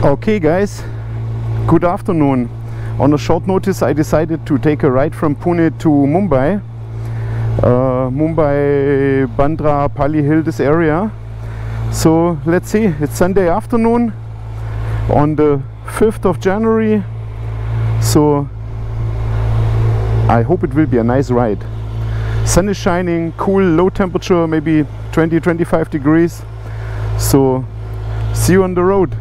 Okay guys, good afternoon. On a short notice I decided to take a ride from Pune to Mumbai. Mumbai, Bandra, Pali Hill, this area. So let's see, it's Sunday afternoon on the 5th of January. So I hope it will be a nice ride. Sun is shining, cool, low temperature, maybe 20-25 degrees. So see you on the road.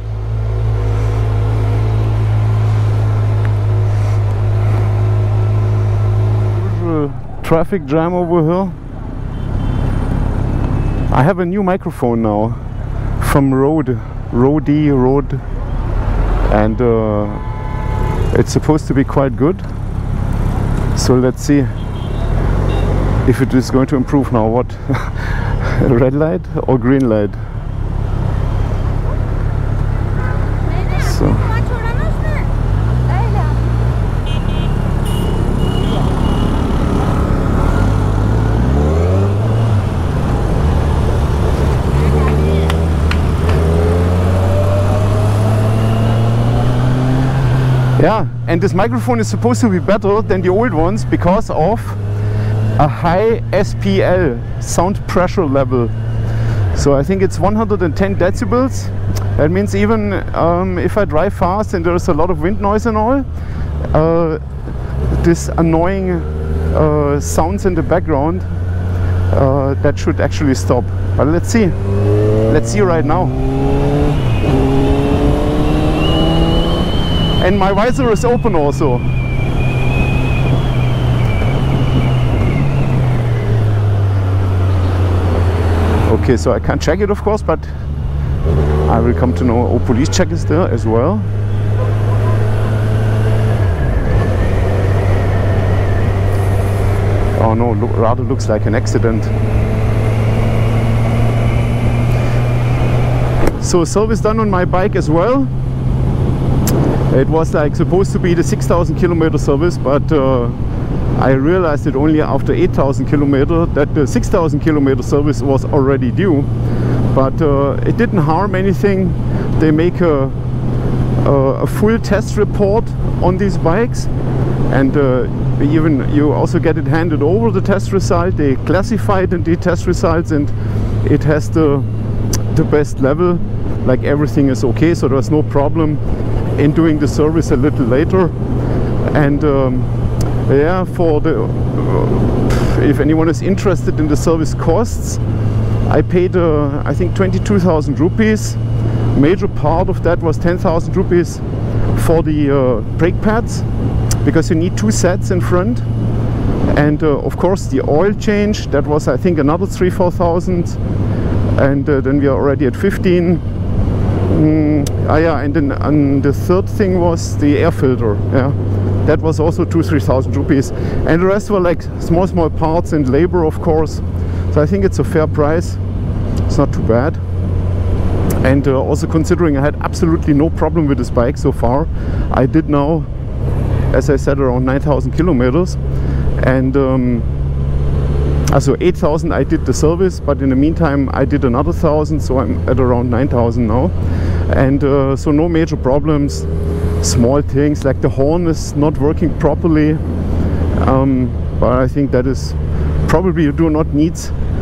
Traffic jam over here. I have a new microphone now from Rode, and it's supposed to be quite good. So let's see if it is going to improve now. What? Red light or green light? So yeah, and this microphone is supposed to be better than the old ones because of a high SPL, sound pressure level. So I think it's 110 decibels. That means even if I drive fast and there's a lot of wind noise and all, this annoying sounds in the background, that should actually stop. But let's see right now. And my visor is open also. Okay, so I can't check it of course, but I will come to know. Oh, police check is there as well. Oh no, rather looks like an accident. So service done on my bike as well. It was like supposed to be the 6,000 kilometer service, but I realized it only after 8,000 kilometer that the 6,000 kilometer service was already due. But it didn't harm anything. They make a full test report on these bikes, and even you also get it handed over, the test result. They classify it in the test results, and it has the best level. Like everything is okay, so there's no problem in doing the service a little later. And yeah, for the if anyone is interested in the service costs, I paid I think 22,000 rupees. Major part of that was 10,000 rupees for the brake pads, because you need two sets in front, and of course the oil change, that was I think another 3,000-4,000, and then we are already at 15. Yeah, and then the third thing was the air filter. Yeah, that was also 2-3,000 rupees, and the rest were like small parts and labor, of course. So I think it's a fair price. It's not too bad. And also considering I had absolutely no problem with this bike so far. I did now, as I said, around 9,000 kilometers, and so 8,000 I did the service, but in the meantime I did another 1,000, so I'm at around 9,000 now. And so no major problems. Small things like the horn is not working properly, but I think that is probably, you do not need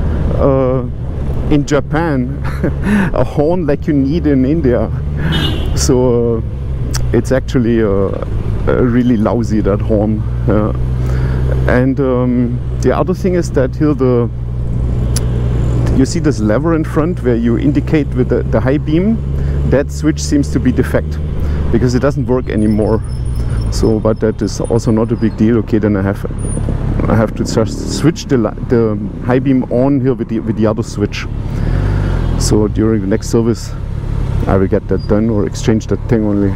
in Japan a horn like you need in India. So it's actually really lousy, that horn. And the other thing is that here you see this lever in front where you indicate with the high beam. That switch seems to be defect because it doesn't work anymore. So, but that is also not a big deal. Okay, then I have to just switch the high beam on here with the other switch. So during the next service I will get that done, or exchange that thing only.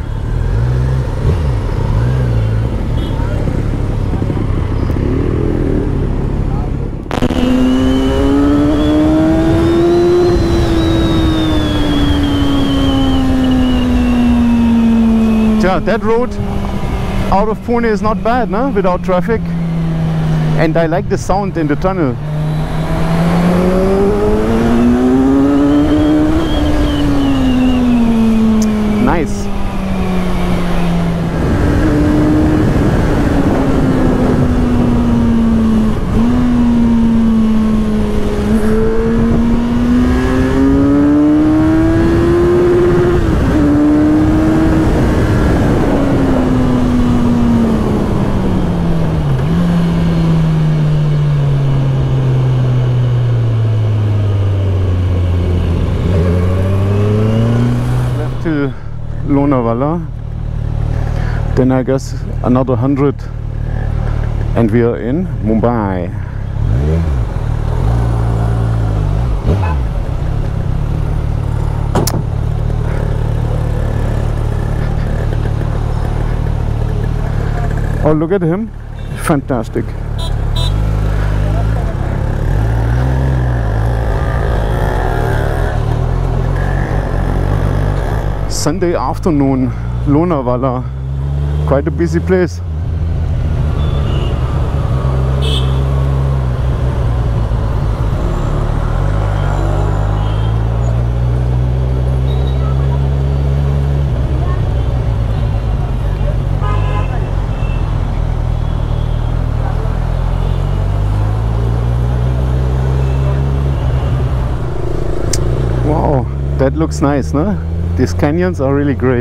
Yeah, that road out of Pune is not bad, no? Without traffic. And I like the sound in the tunnel. Nice. Lonavala, then I guess another 100 and we are in Mumbai. Oh, look at him, fantastic. Sunday afternoon, Lonavala, quite a busy place. Wow, that looks nice, no? These canyons are really great.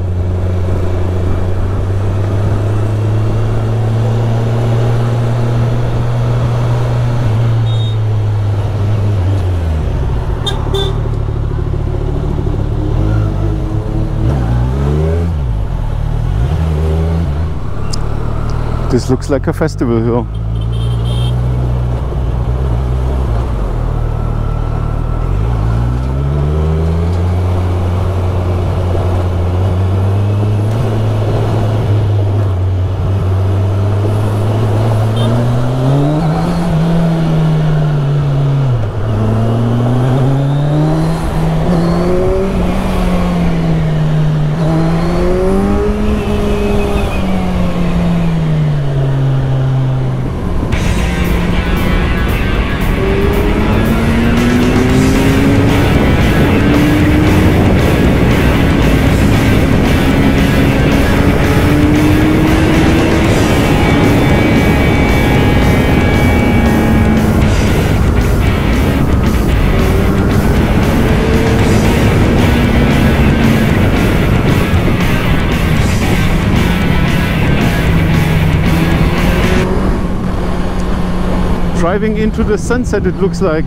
This looks like a festival here. Driving into the sunset, it looks like.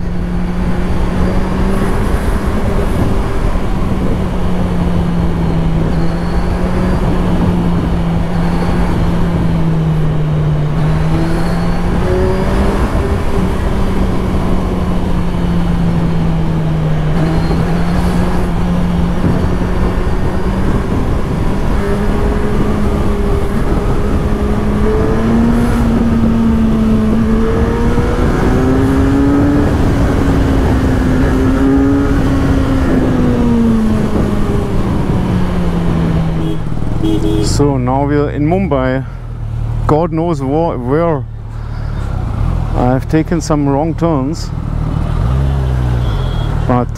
So now we're in Mumbai. God knows where. I've taken some wrong turns, but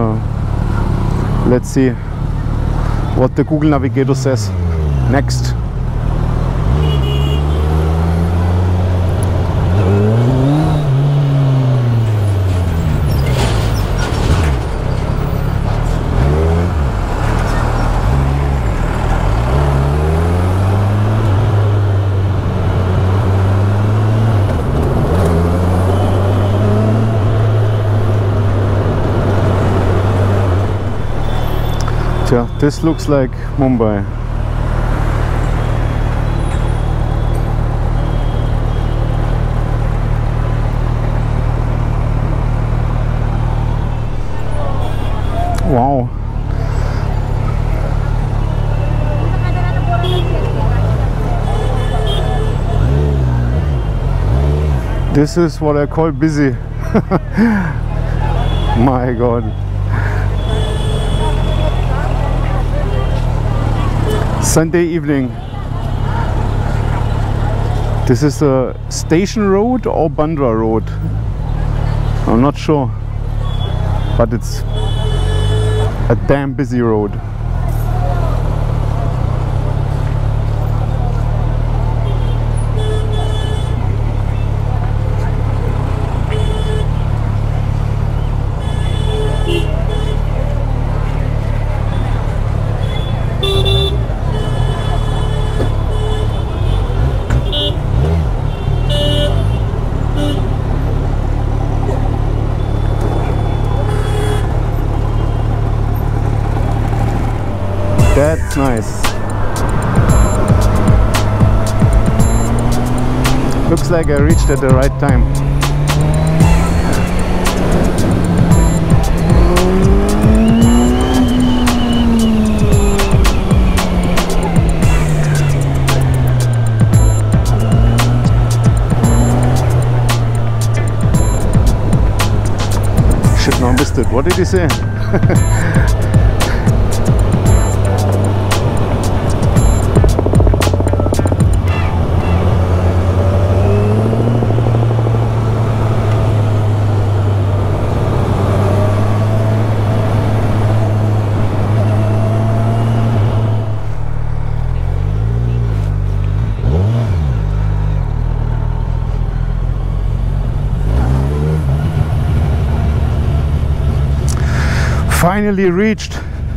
let's see what the Google Navigator says next. Yeah, this looks like Mumbai. Wow. This is what I call busy. My God. Sunday evening. This is a station road or Bandra road. I'm not sure, but it's a damn busy road. That's nice. Looks like I reached at the right time. Shit, now I missed it. What did he say? Finally reached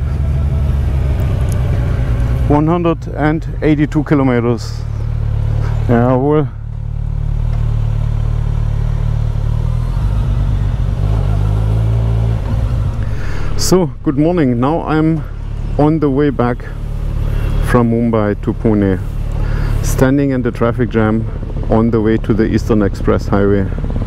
182 kilometers. Jawohl. So, good morning. Now I'm on the way back from Mumbai to Pune, standing in the traffic jam on the way to the Eastern Express Highway.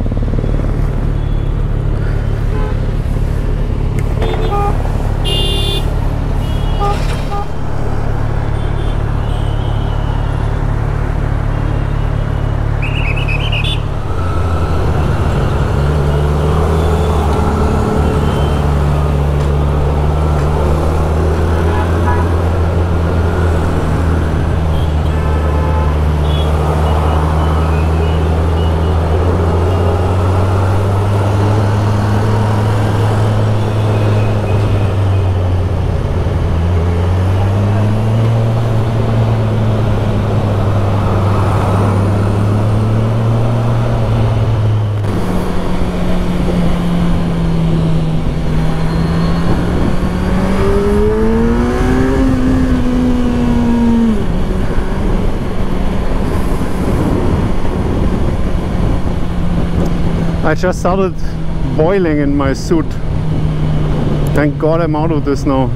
I just started boiling in my suit. Thank God I'm out of this now.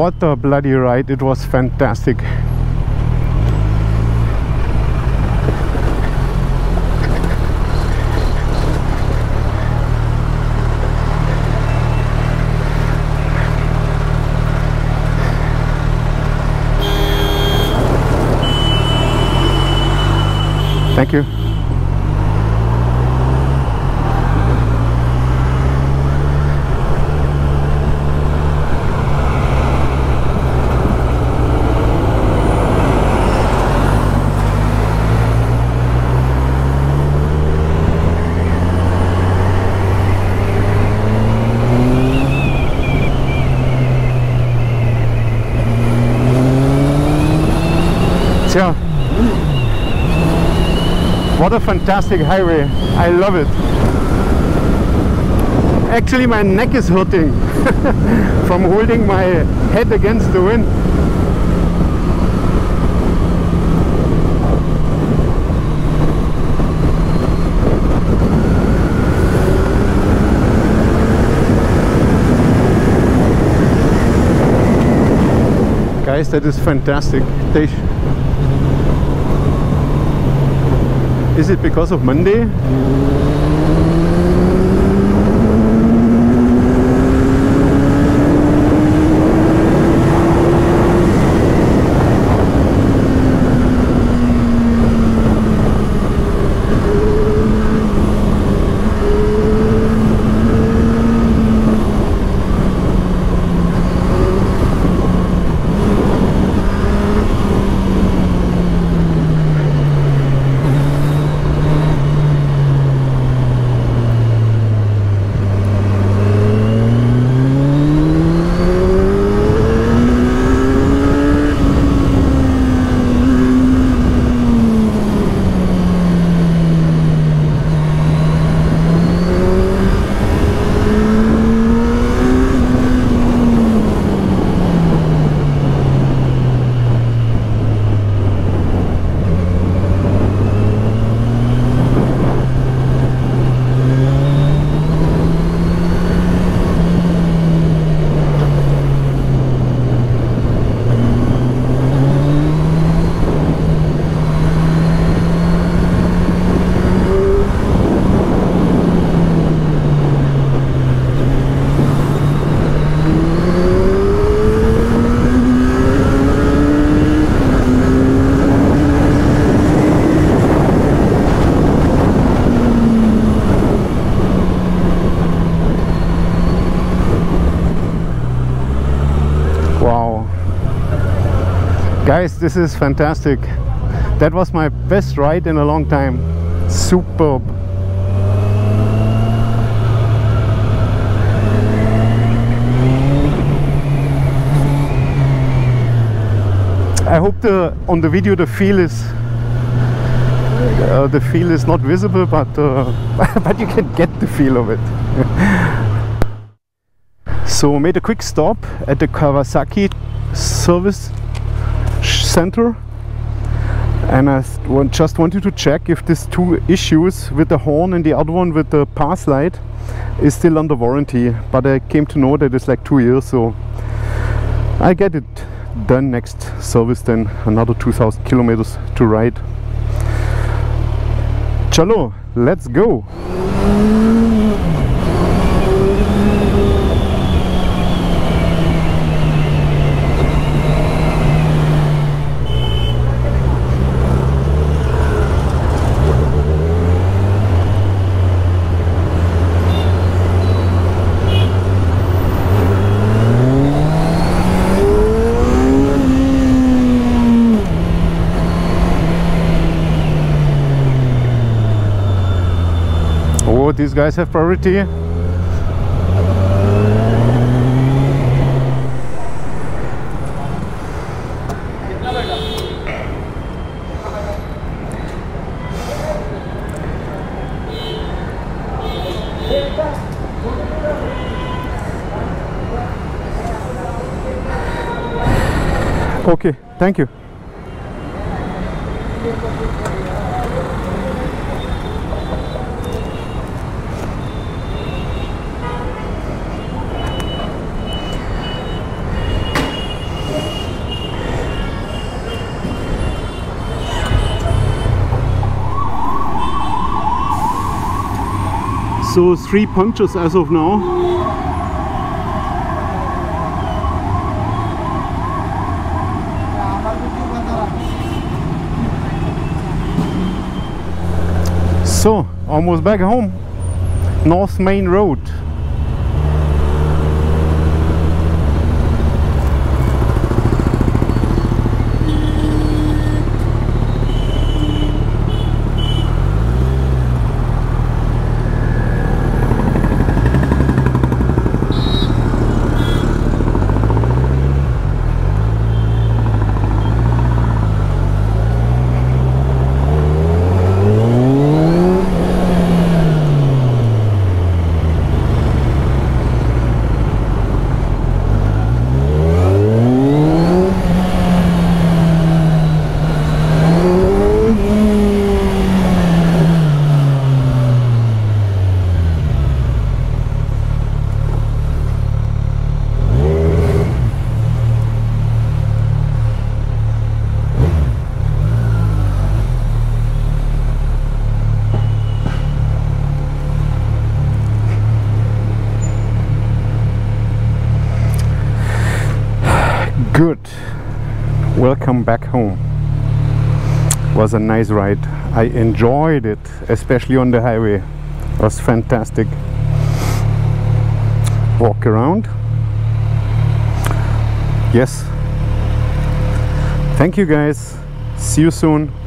What a bloody ride, it was fantastic. Thank you. Tja. What a fantastic highway. I love it. Actually my neck is hurting from holding my head against the wind. Guys, that is fantastic. Is it because of Monday? Guys, this is fantastic. That was my best ride in a long time. Superb. I hope on the video the feel is not visible, but but you can get the feel of it. So made a quick stop at the Kawasaki service center, and I just wanted to check if these two issues with the horn and the other one with the pass light is still under warranty, but I came to know that it's like 2 years, so I get it done next service, then another 2000 kilometers to ride. Chalo, let's go! These guys have priority. Okay, thank you. So 3 punctures as of now. So, almost back home. North Main Road. Good. Welcome back home. Was a nice ride. I enjoyed it, especially on the highway. It was fantastic. Walk around. Yes. Thank you guys. See you soon.